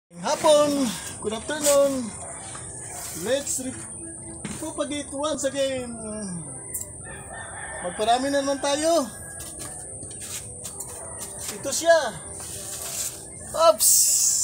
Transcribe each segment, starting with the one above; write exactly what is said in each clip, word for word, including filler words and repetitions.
Hapon, good afternoon. Let's propagate once again. Magparami na naman tayo. Ito siya. Oops.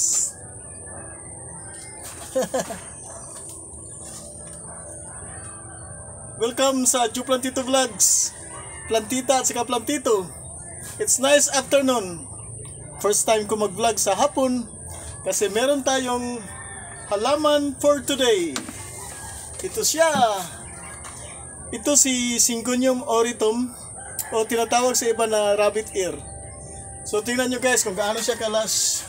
Welcome sa Ju Plantito Vlogs. Plantita at saka Plantito. It's nice afternoon. First time ko mag-vlog sa hapon. Kasi meron tayong halaman for today. Ito siya. Ito si Syngonium auritum o tinatawag sa iba na rabbit ear. So tingnan nyo guys kung gaano siya kalas.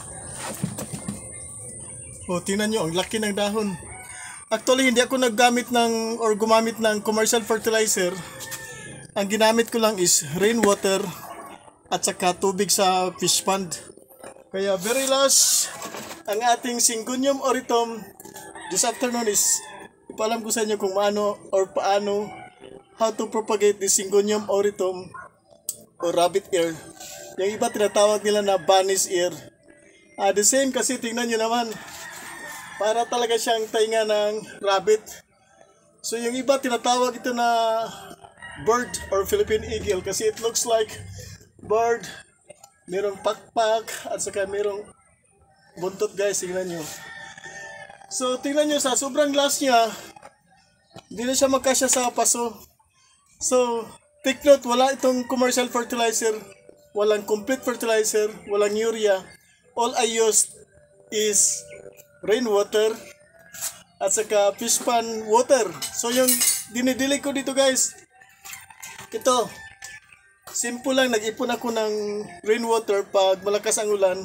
O tingnan nyo, ang laki ng dahon. Actually hindi ako naggamit ng or gumamit ng commercial fertilizer. Ang ginamit ko lang is rainwater at saka tubig sa fish pond. Kaya very last ang ating Syngonium auritum this afternoon is ipaalam ko sa inyo kung paano or paano how to propagate the Syngonium auritum o rabbit ear. Yung iba tinatawag nila na bunny's ear. Ah, the same kasi tingnan nyo naman. Para talaga siyang tainga ng rabbit. So yung iba tinatawag ito na bird or Philippine eagle kasi it looks like bird. Merong pakpak at saka merong buntot guys, tingnan nyo. So tingnan nyo sa sobrang glass niya, hindi na siya magkasya sa paso. So take note, wala itong commercial fertilizer, walang complete fertilizer, walang urea. All I used is rainwater at saka fish pond water. So yung dinidilig ko dito guys, ito simple lang, nag-ipon ako ng rainwater pag malakas ang ulan.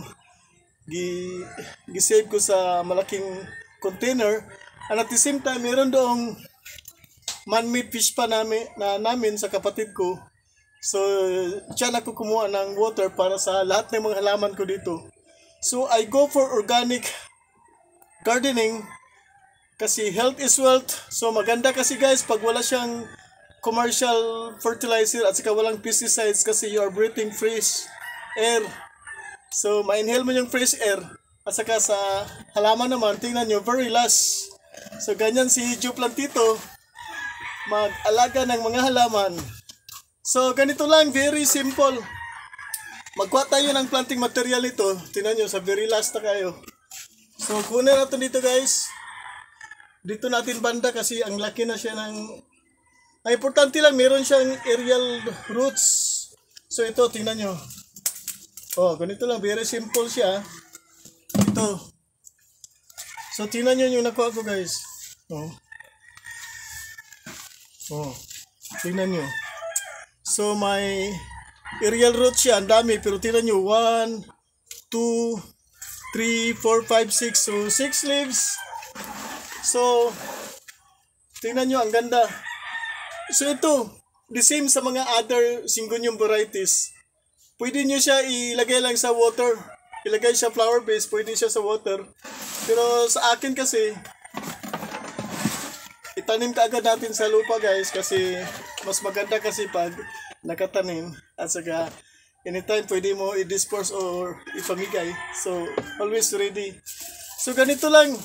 Gi-save ko sa malaking container. And at the same time, meron doong man-made fish pa namin, na namin sa kapatid ko. So, dyan ako kumuha ng water para sa lahat ng mga halaman ko dito. So, I go for organic gardening kasi health is wealth. So, maganda kasi guys pag wala siyang commercial fertilizer at saka walang pesticides kasi you are breathing fresh air. So, ma-inhale mo yung fresh air. At saka sa halaman naman, tingnan nyo, very last. So, ganyan si Ju Plantito mag-alaga ng mga halaman. So, ganito lang, very simple. Magkuha tayo ng planting material nito. Tingnan nyo, sa very last na kayo. So, kunin natin dito guys. Dito natin banda kasi ang laki na siya ng... Ang importante lang, meron siyang aerial roots. So, ito, tingnan nyo. Oh, ganito lang, very simple siya. Ito. So, tingnan nyo yung nakuha ko guys. Oh. Oh. Tingnan nyo. So, may aerial roots siya. Ang dami. Pero tingnan nyo. one, two, three, four, five, six. So, six leaves. So, tingnan nyo. Ang ganda. So, ito. The same sa mga other Syngonium varieties. Pwede nyo siya ilagay lang sa water. Ilagay siya flower base, pwede siya sa water. Pero sa akin kasi, itanim ka agad natin sa lupa guys kasi mas maganda kasi pag nakatanim. At saka anytime pwede mo i-dispose or ipamigay. So always ready. So ganito lang.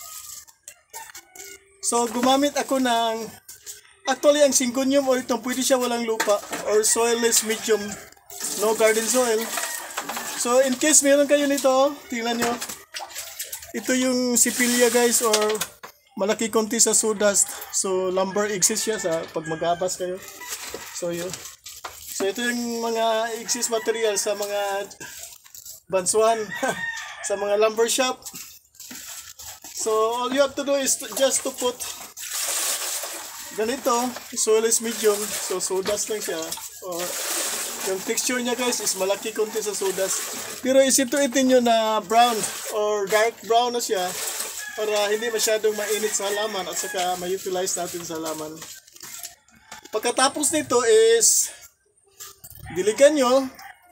So gumamit ako ng, actually ang Syngonium auritum pwede siya walang lupa or soilless medium. No garden soil. So in case meron kayo nito, tingnan nyo. Ito yung sipilya guys or malaki konti sa sawdust. So lumber excess siya sa pag magabas kayo. So yun. So ito yung mga excess material sa mga bansuan. Sa mga lumber shop. So all you have to do is to, just to put ganito, soilless medium. So sawdust lang siya. Or yung texture niya guys is malaki konti sa sawdust. Pero isituitin nyo na brown or dark brown na siya para hindi masyadong mainit sa halaman at saka ma-utilize natin sa halaman. Pagkatapos nito is diligan nyo.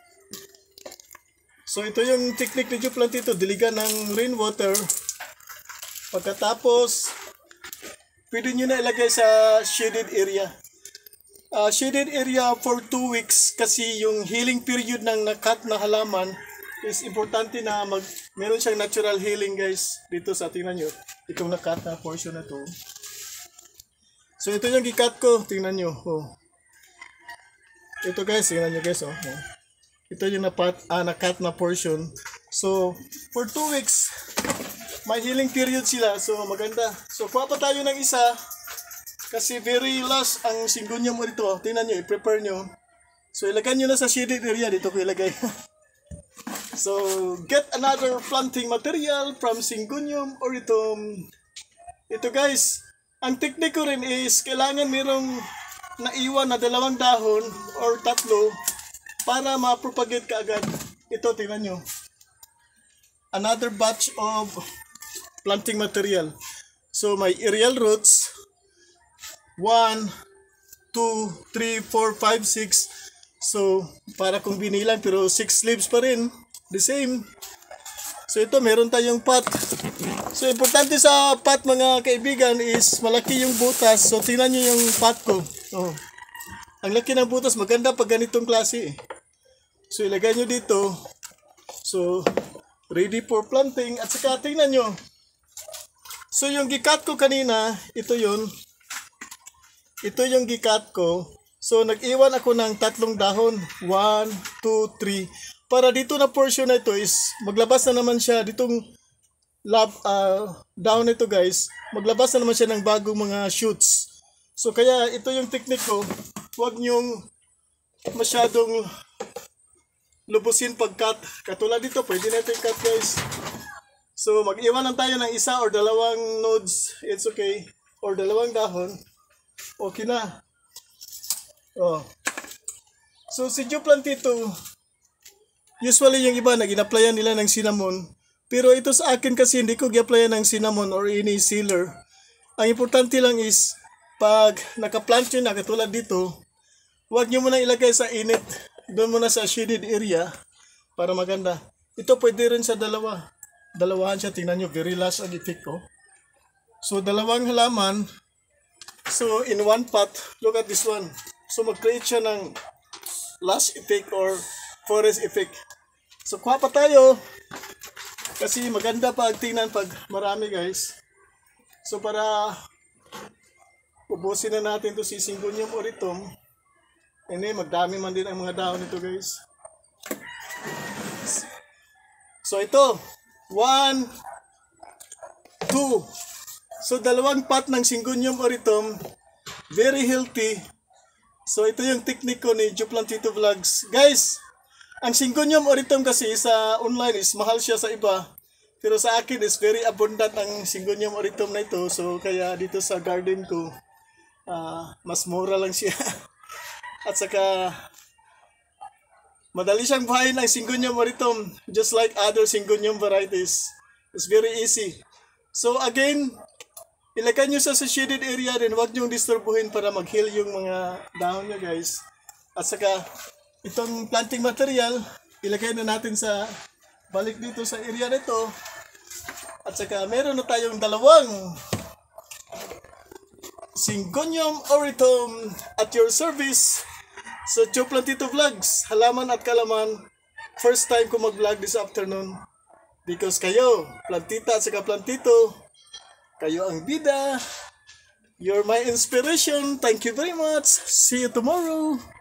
So ito yung technique ni Ju Plantito, diligan ng rainwater. Pagkatapos pwede nyo na ilagay sa shaded area. Uh, shaded area for two weeks kasi yung healing period ng nakat na halaman is importante na mag meron siyang natural healing guys. Dito sa, tingnan nyo, itong nakat na portion na to. So ito yung gikat ko, tingnan nyo. Oh. Ito guys, tingnan nyo guys. Oh. Oh. Ito yung napat, ah, nakat na portion. So, for two weeks, may healing period sila. So, maganda. So, kuha pa tayo ng isa. Kasi very last ang syngonium mo dito. Tingnan nyo, i-prepare nyo. So, ilagay nyo na sa shaded area. Dito ko ilagay. So, get another planting material from syngonium or ito. Ito guys, ang technique ko rin is kailangan merong naiwan na dalawang dahon or tatlo para ma-propagate ka agad. Ito, tingnan nyo. Another batch of planting material. So, may aerial roots. one, two, three, four, five, six. So, para kung binilang pero six leaves pa rin. The same. So, ito, meron tayong pot. So, importante sa pot mga kaibigan is malaki yung butas. So, tingnan nyo yung pot ko. Oh. Ang laki ng butas, maganda pag ganitong klase. So, ilagay nyo dito. So, ready for planting. At saka, tingnan nyo. So, yung gikat ko kanina, ito yun. Ito yung gikat ko. So, nag-iwan ako ng tatlong dahon. One, two, three. Para dito na portion na ito is, maglabas na naman siya. Ditong lab, uh, down ito guys, maglabas na naman siya ng bagong mga shoots. So, kaya ito yung technique ko. Huwag nyong masyadong lubusin pag-cut. Katulad dito, pwede na ito i-cut guys. So, mag-iwan lang tayo ng isa or dalawang nodes. It's okay. Or dalawang dahon. Okay na. Oh. So, si Joe Plantito, usually yung iba, nag-in-applyan nila ng cinnamon. Pero ito sa akin kasi, hindi ko gi-applyan ng cinnamon or any sealer. Ang importante lang is, pag naka-plant nyo na, katulad dito, huwag nyo muna ilagay sa init. Doon muna sa shaded area para maganda. Ito pwede rin sa dalawa. Dalawahan siya, tingnan nyo, very last ang effect ko. So, dalawang halaman. So, in one pot, look at this one. So, mag-create siya ng lush effect or forest effect. So, kuha pa tayo. Kasi maganda pag tingnan pag marami guys. So, para ubusin na natin to si Syngonium oritum. Hindi, magdami man din ang mga dahon nito guys. So, ito. One, two. So, dalawang pot ng Syngonium oritum. Very healthy. So, ito yung technique ko ni Joe Plantito Vlogs. Guys, ang Syngonium oritum kasi sa online is mahal siya sa iba. Pero sa akin is very abundant ang Syngonium oritum na ito. So, kaya dito sa garden ko, uh, mas mura lang siya. At saka, madali siyang buhayin ang Syngonium oritum. Just like other Syngonium varieties. It's very easy. So, again, ilagay nyo sa shaded area din. Huwag nyo disturbuhin para mag-heal yung mga dahon nyo guys. At saka, itong planting material, ilagay na natin sa balik dito sa area nito. At saka, meron na tayong dalawang Syngonium oritum at your service sa Joe Plantito Vlogs. Halaman at kalaman. First time ko mag-vlog this afternoon. Because kayo, plantita at saka plantito, kayo ang bida. You're my inspiration. Thank you very much. See you tomorrow.